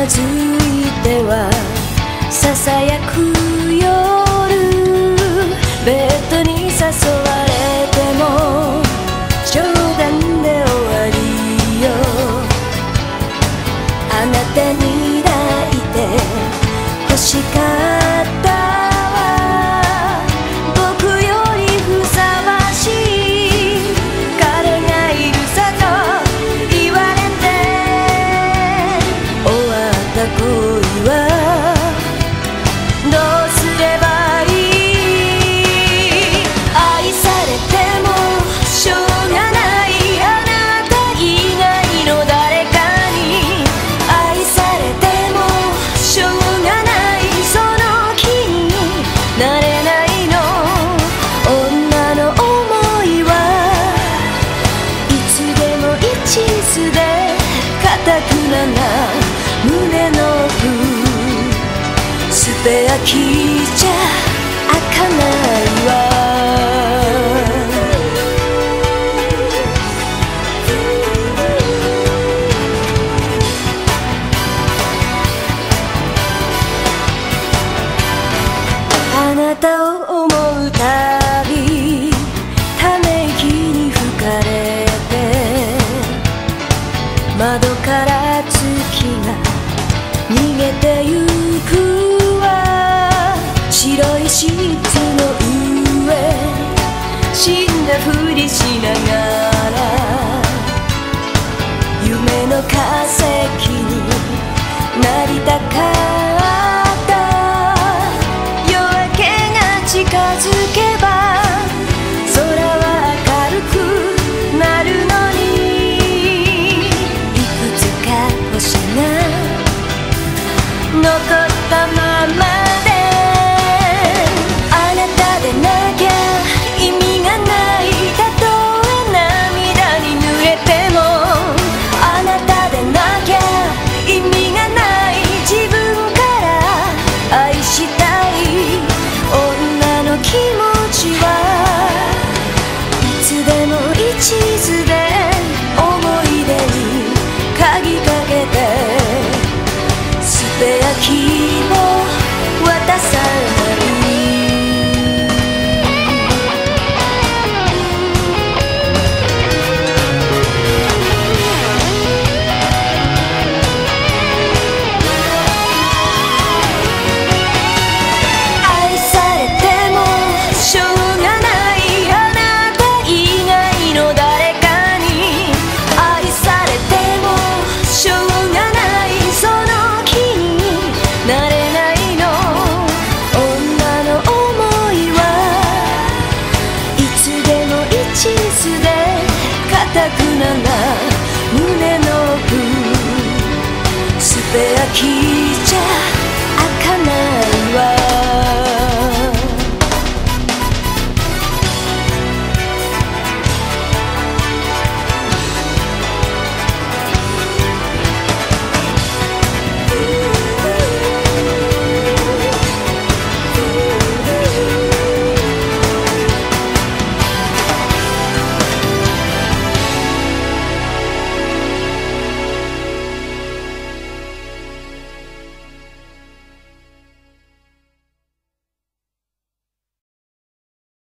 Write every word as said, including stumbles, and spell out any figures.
ずいてはささやく夜、ベッドに誘われても冗談で終わりよ。あなたに抱いて欲しかったわ、僕よりふさわしい彼がいるさと言われて、終わった恋はどうすればいい。愛されてもしょうがない、あなた以外の誰かに愛されてもしょうがない、その気になれないの。女の想いはいつでも一途で固くなな胸の奥、スペアキーじゃ開かないわ。あなたを思うたびため息に吹かれて、窓から月が逃げてゆくわ。白いシーツの上死んだふりしながら夢の化石になりたかった。夜明けが近づけば空は明るくなるのに、いくつか星が残ったままで、あなたでなきゃ意味がない、たとえ涙に濡れてもあなたでなきゃ意味がない、自分から愛したい女の気持ちはいつでも一途で思い出に鍵かけて、スペアキーを渡さない。愛されてもしょうがない、あなた以外の誰かに愛されてもしょうがない、その気になれないの。女の想いはいつでも一途で固くなな胸の奥、スペアキー